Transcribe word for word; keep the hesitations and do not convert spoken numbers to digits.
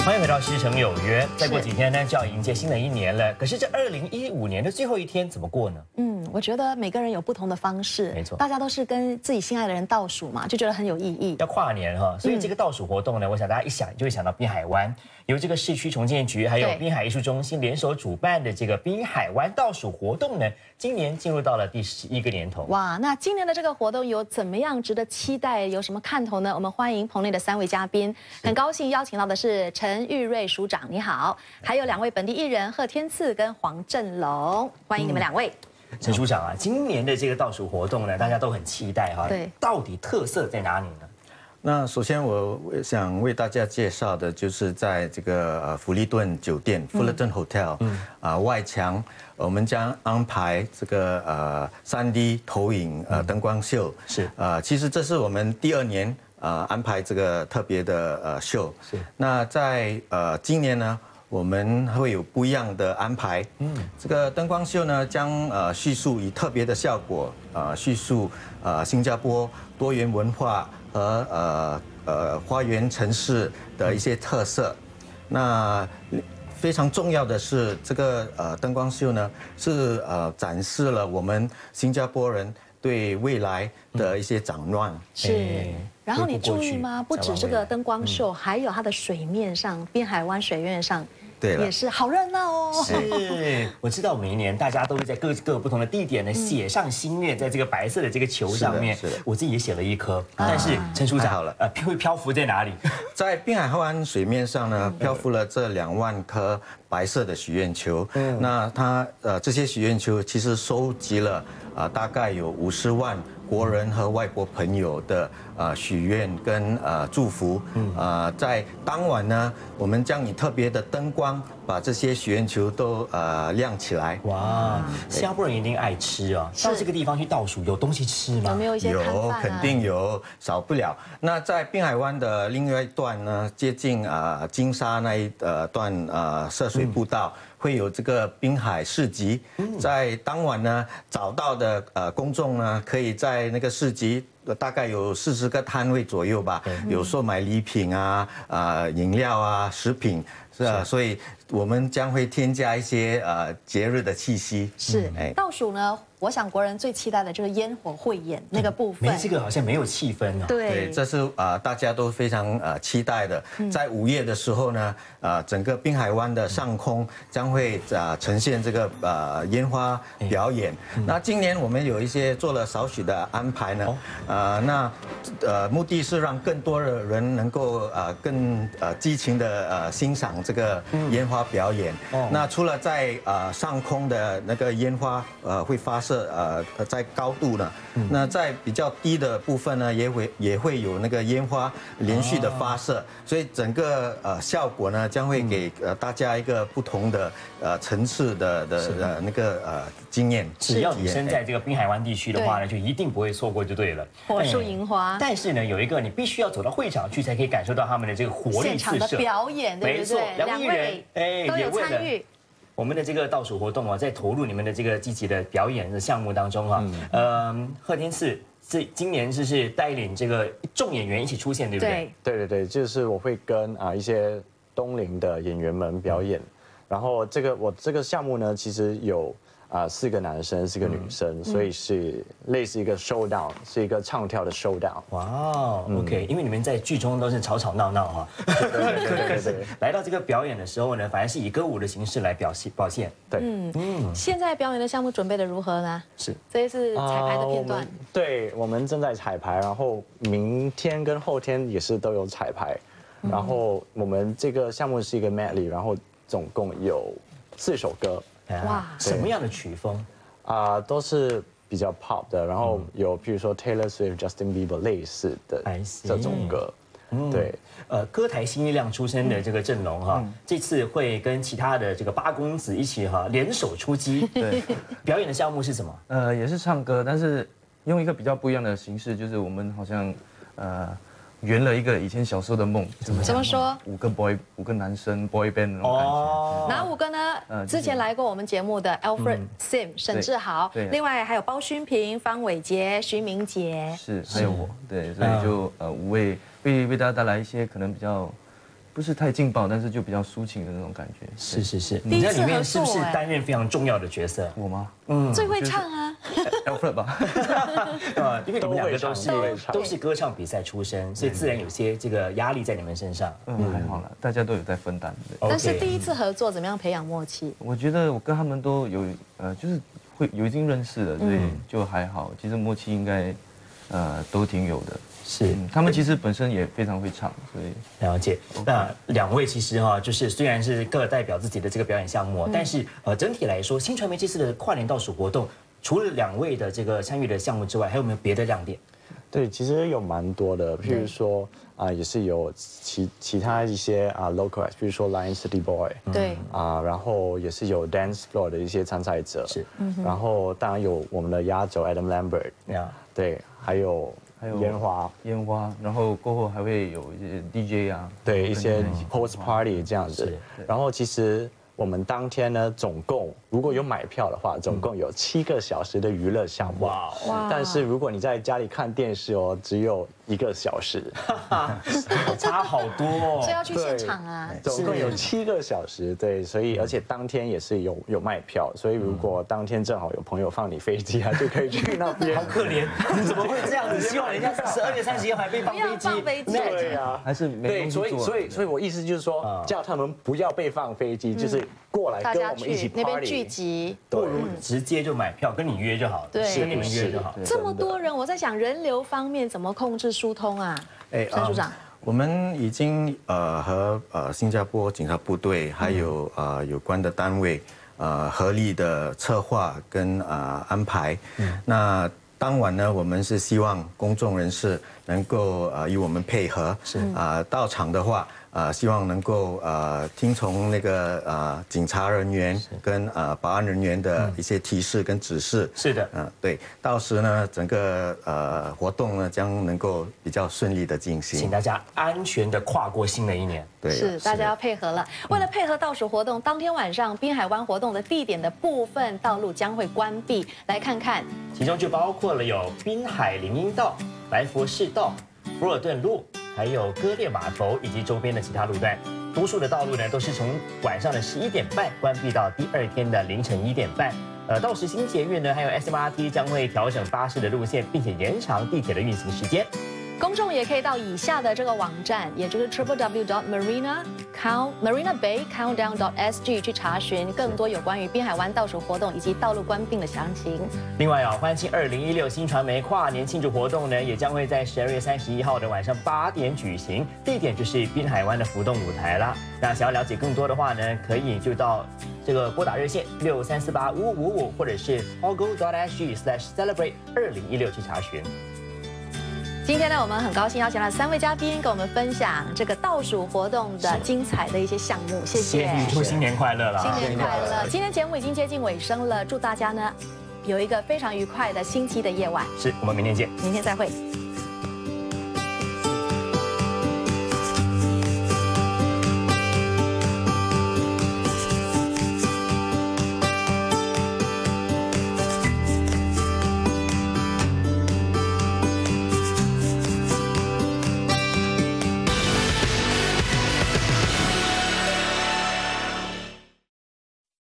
欢迎回到《师承有约》。再过几天呢，就要迎接新的一年了。可是这二零一五年的最后一天怎么过呢？ 嗯，我觉得每个人有不同的方式， 没错， 大家都是跟自己心爱的人倒数嘛，就觉得很有意义。 要跨年哈，所以这个倒数活动呢，我想大家一想就会想到滨海湾，由这个市区重建局还有滨海艺术中心联手主办的这个滨海湾倒数活动呢，今年进入到了第十一个年头。 哇，那今年的这个活动有怎么样值得期待？有什么看头呢？我们欢迎棚内的三位嘉宾，很高兴邀请到的是陈玉瑞署长，你好，还有两位本地艺人贺天赐跟黄振龙，欢迎你们两位。 嗯、陈署长啊，今年的这个倒数活动呢，大家都很期待哈。 对， 到底特色在哪里呢？ 那首先我想为大家介绍的就是在这个呃福利顿酒店 （Fullerton Hotel） 嗯啊外墙，我们将安排这个呃三 D 投影呃灯光秀。 是呃，其实这是我们第二年呃安排这个特别的呃秀。 是。 那在呃今年呢，我们会有不一样的安排。嗯，这个灯光秀呢，将呃叙述以特别的效果，呃叙述呃新加坡多元文化和呃呃花园城市的一些特色。那非常重要的是，这个呃灯光秀呢，是呃展示了我们新加坡人对未来的一些展望。 是。然后你注意吗？不止这个灯光秀，还有它的水面上，滨海湾水面上。 对了， 也是好热闹哦。 是，我知道每一年大家都是在各各不同的地点呢写上心愿，在这个白色的这个球上面。 是的， 我自己也写了一颗。但是陈署长好了， 呃，会漂浮在哪里？ 在滨海湾水面上呢，漂浮了这两万颗白色的许愿球。嗯，那它呃这些许愿球其实收集了啊大概有五十万国人和外国朋友的呃许愿跟呃祝福。嗯，呃在当晚呢，我们将以特别的灯光把这些许愿球都呃亮起来。 哇，新加坡人一定爱吃啊！到这个地方去倒数，有东西吃吗？ 有没有一些摊贩啊？ 有，肯定有，少不了。那在滨海湾的另外一段呢，接近啊金沙那一呃段呃涉水步道。嗯，会有这个滨海市集，在当晚呢找到的呃公众呢，可以在那个市集大概有四十个摊位左右吧，有售卖礼品啊、啊饮料啊、食品，是啊，所以我们将会添加一些呃节日的气息。 是，倒数呢，我想国人最期待的就是烟火汇演那个部分。 没这个好像没有气氛哦。 对， 这是啊大家都非常呃期待的。在午夜的时候呢，呃整个滨海湾的上空将会啊呈现这个呃烟花表演。那今年我们有一些做了少许的安排呢，呃那呃目的是让更多的人能够呃更呃激情的呃欣赏这个烟花表演。那除了在呃上空的那个烟花呃会发射呃在高度呢，那在比较低的部分呢也会也会有那个烟花连续的发射，所以整个呃效果呢将会给呃大家一个不同的呃层次的的呃那个呃经验。 只要你身在这个滨海湾地区的话呢，就一定不会错过就对了。 火树银花。 但是呢，有一个你必须要走到会场去，才可以感受到他们的这个活力四射。 现场的表演，对不对？ 两位哎都有参与。 我们的这个倒数活动啊，在投入你们的这个积极的表演的项目当中哈，呃，贺天赐是今年就是带领这个众演员一起出现，对不对？ 对对对，就是我会跟啊一些东林的演员们表演，然后这个我这个项目呢，其实有啊四个男生，四个女生，所以是类似一个 showdown， 是一个唱跳的 showdown。 哇 ，OK， 因为你们在剧中都是吵吵闹闹哈， 对对对对。 来到这个表演的时候呢，反而是以歌舞的形式来表现表现。 对，嗯嗯。现在表演的项目准备的如何呢？ 是， 这些是彩排的片段。 对，我们正在彩排，然后明天跟后天也是都有彩排，然后我们这个项目是一个 medley， 然后总共有四首歌。 哇，什么样的曲风啊？都是比较 pop 的，然后有譬如说 Taylor Swift、Justin Bieber 类似的这种歌。对， 呃，歌台新力量出身的这个阵容哈，这次会跟其他的这个八公子一起哈联手出击。 对， 表演的项目是什么？ 呃，也是唱歌，但是用一个比较不一样的形式，就是我们好像呃。圆了一个以前小时候的梦， 怎么怎么说？ 五个 boy， 五个男生 boy band 那种感觉。 哪五个呢？之前来过我们节目的 Alfred Sim 沈志豪，另外还有包勋平、方伟杰、徐明杰， 是还有我，对，所以就呃五位为为大家带来一些可能比较不是太劲爆，但是就比较抒情的那种感觉。 是是是， 第一次你在里面是不是合作哎担任非常重要的角色？ 我吗？ 嗯， 最会唱啊， Alfred 吧。 呃，因为你们两个都是都会唱都是歌唱比赛出身，所以自然有些这个压力在你们身上。 嗯，还好啦，大家都有在分担。对， 但是 OK 第一次合作怎么样培养默契？ 我觉得我跟他们都有呃，就是会有已经认识了，所以就还好。其实默契应该呃都挺有的。 是嗯，他们其实本身也非常会唱，所以了解。那两位其实哈，就是虽然是各代表自己的这个表演项目，但是呃整体来说，新传媒这次的跨年倒数活动，除了两位的这个参与的项目之外，还有没有别的亮点？ 对，其实有蛮多的，譬如说啊，也是有其其他一些啊 local acts，比如说 Lion City Boy， 对， 啊，然后也是有 dance floor 的一些参赛者， 是， 然后当然有我们的压轴 Adam Lambert， 呀， 对，还有还有烟花， 烟花，然后过后还会有一些 D J 啊， 对，一些跟他们起 post party 这样子是。 然后其实我们当天呢，总共如果有买票的话，总共有七个小时的娱乐项目。 哇， 哇但是如果你在家里看电视哦，只有一个小时。 差好多哦。 所以要去现场啊。 总共有七个小时，对，所以而且当天也是有有卖票，所以如果当天正好有朋友放你飞机啊，就可以去那边。 好可怜，你怎么会这样子？希望人家十二月三十一号还被放不要飞机。 放飞机对呀， 还是没对， 东西做所以所以所以我意思就是说，叫他们不要被放飞机，就是过来大家跟我们一起去那边 party 聚集， 不如直接就买票，跟你约就好了， 对跟你们约就好。 这么多人，我在想人流方面怎么控制疏通啊？ 哎陈署长， 我们已经呃和呃新加坡警察部队还有呃有关的单位呃合力的策划跟呃安排。那当晚呢，我们是希望公众人士能够呃与我们配合，是啊、到场的话。呃，希望能够呃听从那个呃警察人员跟呃保安人员的一些提示跟指示。 是的， 嗯、对，到时呢，整个呃活动呢将能够比较顺利的进行。 请大家安全的跨过新的一年。 对， 是大家要配合了。为了配合倒数活动，当天晚上滨海湾活动的地点的部分道路将会关闭。来看看， 其中就包括了有滨海林荫道、白佛士道、福尔顿路，还有割裂码头以及周边的其他路段。多数的道路呢都是从晚上的十一点半关闭到第二天的凌晨一点半。呃，到时新捷运呢还有 S M R T 将会调整巴士的路线，并且延长地铁的运行时间。 公众也可以到以下的这个网站，也就是 triple w dot marina count marina bay countdown dot s g 去查询更多有关于滨海湾倒数活动以及道路关闭的详情。 另外啊，欢庆二零一六新传媒跨年庆祝活动呢，也将会在十二月三十一号的晚上八点举行，地点就是滨海湾的浮动舞台啦。那想要了解更多的话呢，可以就到这个拨打热线六三四八五五五，或者是 toggle dot s g slash celebrate 二零一六去查询。 今天呢，我们很高兴邀请到三位嘉宾跟我们分享这个倒数活动的精彩的一些项目，谢谢。 预祝新年快乐啦！ 新年快乐！今天节目已经接近尾声了，祝大家呢有一个非常愉快的星期的夜晚。 是我们明天见。 明天再会。